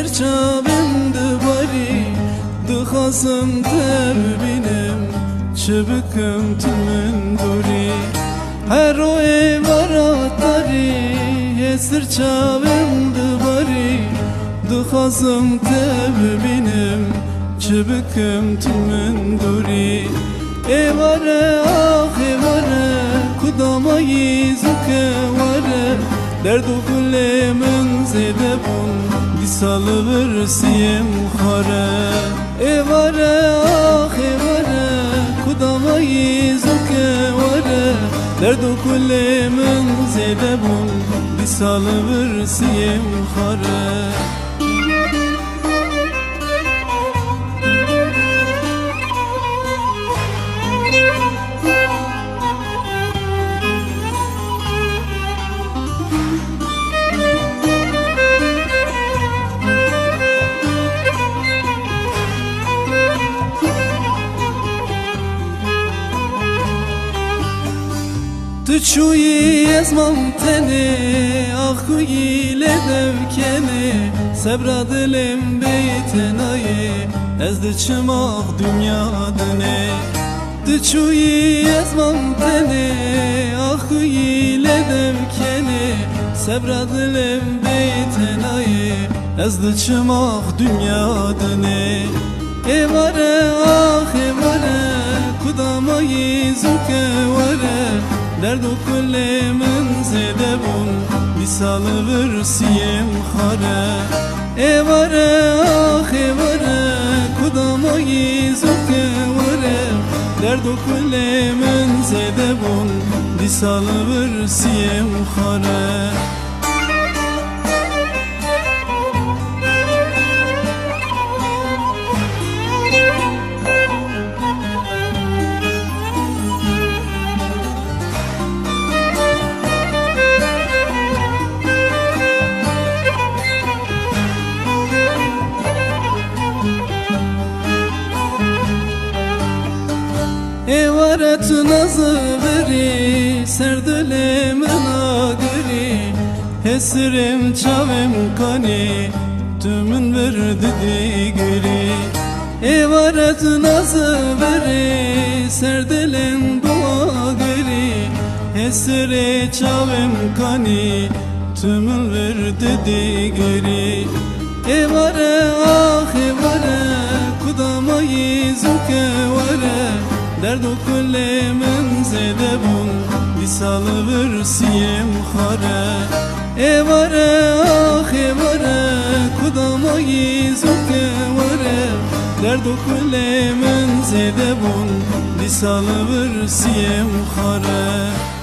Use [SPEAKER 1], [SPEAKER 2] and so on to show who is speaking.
[SPEAKER 1] سرچاوم دباری دخوازم در بینم چه بکم تو من دوری هر روی برات داری سرچاوم دباری دخوازم در بینم چه بکم تو من دوری ایواره آخ ایواره کدامایی زوکه واره درد و گل من زیده بون دی سال برسیم خاره ایواره آخ ایواره کدامایی زوکه واره درد و گل من زیده بون دی سال برسیم خاره تو چویی از ممتنه آخویی لدوکنه سبرا دلم بیتنایه از ده چماغ دنیا دنه تو چویی از ممتنه آخویی لدوکنه سبرا دلم بیتنایه از ده چماغ دنیا دنه ایواره آخ ایواره کدامایی زوکه واره درد و کل من زیده بون دی سال برسیم خاره ایواره آخ ایواره کدامایی زوکه واره درد و کل من زیده بون دی سال برسیم خاره ایواره تو نازı veri serdöle menagiri hesrim çavim kani tümün verdi digiri ایواره تو نازı veri serdölen duagiri hesri çavim kani tümün verdi digiri ایواره آخ ایواره کدامایی زوکه واره درد و کل من زیده بون دی سال برسیم خاره ایواره آخ ایواره کدامایی زوکه واره درد و کل من زیده بون دی سال برسیم خاره